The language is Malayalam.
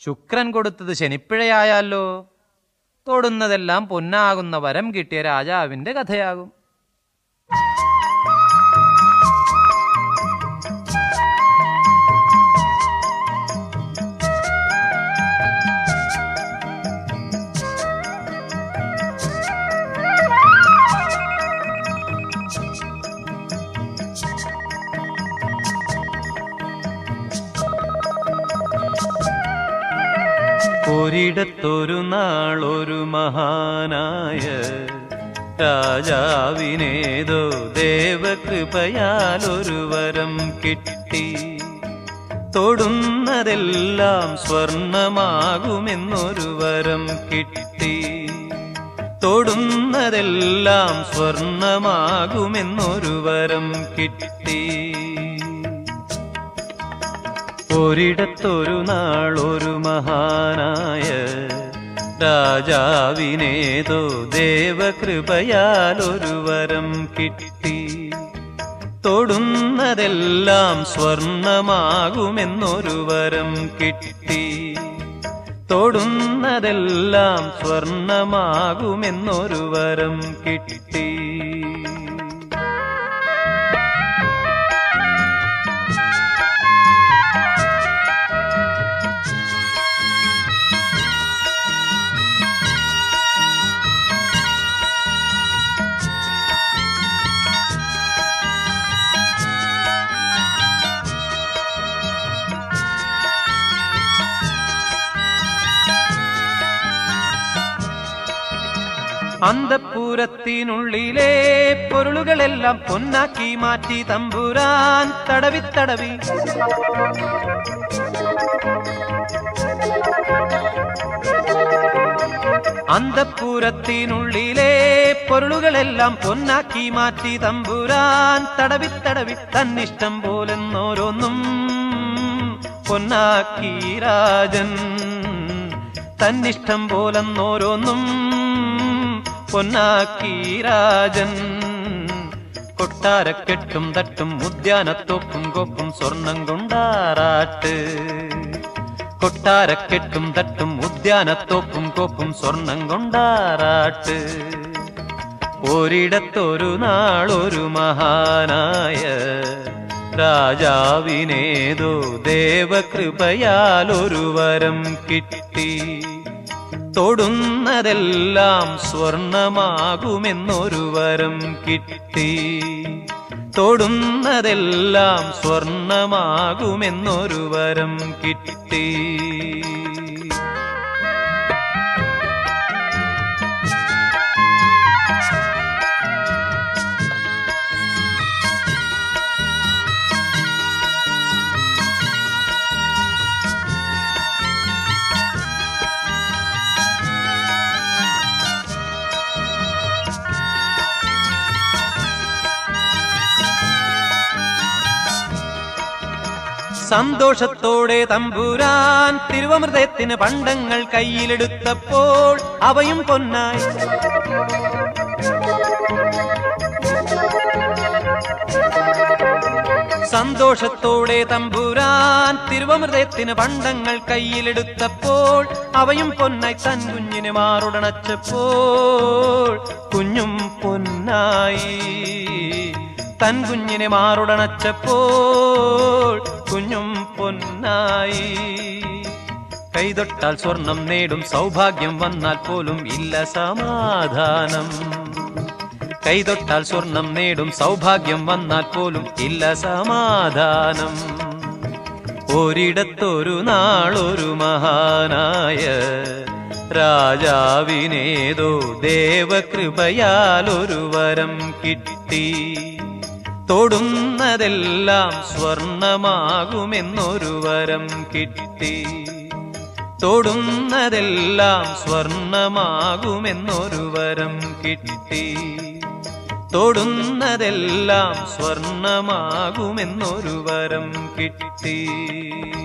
ശുക്രൻ കൊടുത്തത് ശനിപ്പിഴയായാലോ? തൊടുന്നതെല്ലാം പൊന്നാകുന്ന വരം കിട്ടിയ രാജാവിൻ്റെ കഥയാകും. ഒരിടത്തൊരു നാളൊരു മഹാനായ രാജാവിനേതോ ദേവകൃപയാലൊരു വരം കിട്ടി. തൊടുന്നതെല്ലാം സ്വർണമാകുമെന്നൊരു വരം കിട്ടി. തൊടുന്നതെല്ലാം സ്വർണമാകുമെന്നൊരു വരം കിട്ടി. ഒരിടത്തൊരു നാളൊരു മഹാനായ രാജാവിനേതോ ദേവകൃപയാലൊരു വരം കിട്ടി. തൊടുന്നതെല്ലാം സ്വർണമാകുമെന്നൊരു വരം കിട്ടി. തൊടുന്നതെല്ലാം സ്വർണമാകുമെന്നൊരു വരം കിട്ടി. അന്തഃപുരത്തിനുള്ളിലെ പൊരുളുകളെല്ലാം പൊന്നാക്കി മാറ്റി തമ്പുരാൻ തടവി തടവി. അന്തഃപുരത്തിനുള്ളിലെ പൊരുളുകളെല്ലാം പൊന്നാക്കി മാറ്റി തമ്പുരാൻ തടവി തടവി. തന്നിഷ്ടം പോലെന്നോരോന്നും പൊന്നാക്കി രാജൻ. തന്നിഷ്ടം പോലെന്നോരോന്നും പൊന്നാക്കി രാജൻ. കൊട്ടാരക്കെട്ടും തട്ടും ഉദ്യാനത്തോപ്പും കോപ്പും സ്വർണം കൊണ്ടാറാട്ട്. കൊട്ടാരക്കെട്ടും തട്ടും ഉദ്യാനത്തോപ്പും കോപ്പും സ്വർണം കൊണ്ടാറാട്ട്. ഒരിടത്തൊരു നാളൊരു മഹാനായ രാജാവിനേതോ ദേവകൃപയാലൊരു വരം കിട്ടി. തൊടുന്നതെല്ലാം സ്വർണമാകുമെന്നൊരു വരം കിട്ടി. തൊടുന്നതെല്ലാം സ്വർണമാകുമെന്നൊരു വരം കിട്ടി. സന്തോഷത്തോടെ തമ്പുരാൻ തിരുവമൃതത്തിന് പണ്ടങ്ങൾ കയ്യിലെടുത്തപ്പോൾ അവയും പൊന്നായി. സന്തോഷത്തോടെ തമ്പുരാൻ തിരുവമൃതത്തിന് പണ്ടങ്ങൾ കയ്യിലെടുത്തപ്പോൾ അവയും പൊന്നായി. തൻ കുഞ്ഞിനെ മാറുടണച്ചപ്പോൾ കുഞ്ഞും പൊന്നായി. തൻ കുഞ്ഞിനെ മാറുടണച്ചപ്പോൾ കുഞ്ഞും പൊന്നായി. കൈതൊട്ടാൽ സ്വർണം നേടും സൗഭാഗ്യം വന്നാൽ പോലും ഇല്ല സമാധാനം. കൈതൊട്ടാൽ സ്വർണം നേടും സൗഭാഗ്യം വന്നാൽ പോലും ഇല്ല സമാധാനം. ഒരിടത്തൊരു നാളൊരു മഹാനായ രാജാവിനേതോ ദേവകൃപയാലൊരു വരം കിട്ടി. തൊടുന്നതെല്ലാം സ്വർണമാകുമെന്നൊരു വരം കിട്ടി. തൊടുന്നതെല്ലാം സ്വർണമാകുമെന്നൊരു വരം കിട്ടി. തൊടുന്നതെല്ലാം സ്വർണമാകുമെന്നൊരു വരം കിട്ടി.